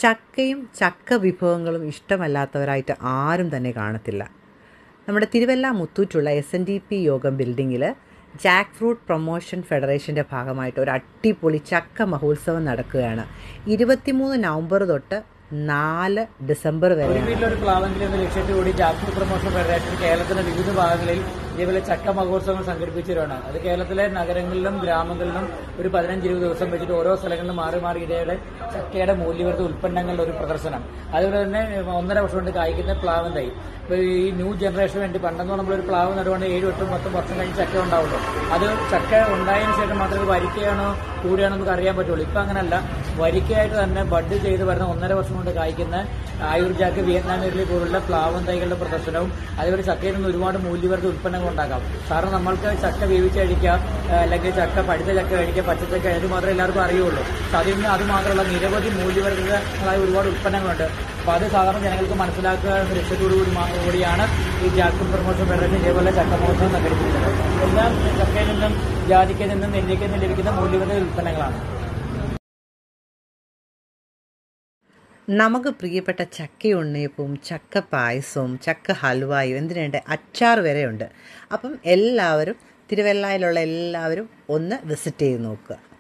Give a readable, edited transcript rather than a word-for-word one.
ചക്കയും ചക്ക വിഭവങ്ങളും ഇഷ്ടമല്ലാത്തവരായിട്ട് ആരും തന്നെ കാണത്തില്ല. നമ്മുടെ തിരുവല്ല മുത്തൂറ്റുള്ള SNDP യോഗം ബിൽഡിങ്ങിൽ ജാക്ക്ഫ്രൂട്ട് പ്രൊമോഷൻ ഫെഡറേഷൻ്റെ ഭാഗമായിട്ട് ഒരു അടിപൊളി ചക്ക മഹോത്സവം നടക്കുകയാണ്. 23 നവംബർ തൊട്ട് 4 ഡിസംബർ വരെ. വീട്ടിലൊരു പ്ലാവെങ്കിലും എന്ന ലക്ഷ്യത്തോടുകൂടി ജാക്ക്ഫ്രൂട്ട് പ്രൊമോഷൻ ഫെഡറേഷൻ കേരളത്തിന്റെ വിവിധ ഭാഗങ്ങളിൽ ഇതേപോലെ ചക്ക മഹോത്സവങ്ങൾ സംഘടിപ്പിച്ചിരുവാണ്. അത് കേരളത്തിലെ നഗരങ്ങളിലും ഗ്രാമങ്ങളിലും ഒരു 15-20 ദിവസം വെച്ചിട്ട് ഓരോ സ്ഥലങ്ങളിലും മാറി മാറി ഇതേടെ ചക്കയുടെ മൂല്യവർദ്ധിത ഉൽപ്പന്നങ്ങളുടെ ഒരു പ്രദർശനം. അതുപോലെ തന്നെ 1.5 വർഷം കൊണ്ട് കായ്ക്കുന്ന പ്ലാവൻ തൈ. ഇപ്പോൾ ഈ ന്യൂ ജനറേഷന് വേണ്ടി പണ്ടെന്ന് നമ്മളൊരു പ്ലാവ് നടുകൊണ്ട് 7, 8, 10 വർഷം കഴിഞ്ഞ് ചക്ക ഉണ്ടാവുള്ളൂ. അത് ചക്ക ഉണ്ടായതിനു ശേഷം മാത്രമേ വരിക്കയാണോ കൂടിയാണോ നമുക്ക് അറിയാൻ പറ്റുള്ളൂ. ഇപ്പം അങ്ങനല്ല, വരിക്കയായിട്ട് തന്നെ ബഡ് ചെയ്ത് വരുന്ന 1.5 വർഷം കൊണ്ട് കായ്ക്കുന്ന ആയുർജാക്ക്, വിയറ്റ്നാം ഇഡ്ലി പോലുള്ള പ്ലാവൻ തൈകളുടെ പ്രദർശനവും അതുപോലെ ചക്കയിൽ നിന്ന് ഒരുപാട് മൂല്യവർദ്ധിത ഉൽപ്പന്നങ്ങൾ ഉണ്ടാക്കാം. കാരണം നമ്മൾക്ക് ചക്ക വേവിച്ച് കഴിക്കാം, അല്ലെങ്കിൽ ചക്ക പഴുത്ത ചക്ക കഴിക്കാം, പച്ചച്ചക്ക അത് മാത്രമേ എല്ലാവർക്കും അറിയുള്ളൂ. അതിൽ നിന്ന് അത് മാത്രമല്ല നിരവധി മൂല്യവർദ്ധിതങ്ങളായ ഒരുപാട് ഉൽപ്പന്നങ്ങളുണ്ട്. അപ്പോൾ അത് സാധാരണ ജനങ്ങൾക്ക് മനസ്സിലാക്കുക എന്ന ലക്ഷ്യത്തോടുകൂടിയാണ് ഈ ജാക്ക്ഫ്രൂട്ട് പ്രൊമോഷൻ ഫെഡറേഷൻ ഇതേപോലെ ചക്ക മഹോത്സവം സംഘടിപ്പിച്ചത്. എല്ലാം ചക്കയിൽ നിന്നും ജാതിക്കയിൽ നിന്നും നെല്ലിക്കയിൽ നിന്നും ലഭിക്കുന്ന മൂല്യവർദ്ധിത ഉൽപ്പന്നങ്ങളാണ്. നമുക്ക് പ്രിയപ്പെട്ട ചക്കയുണ്ണിയപ്പവും ചക്ക പായസവും ചക്ക ഹൽവായും എന്തിനുണ്ട്, അച്ചാർ വരെയുണ്ട്. അപ്പം എല്ലാവരും തിരുവല്ലയിലുള്ള എല്ലാവരും ഒന്ന് വിസിറ്റ് ചെയ്ത് നോക്കുക.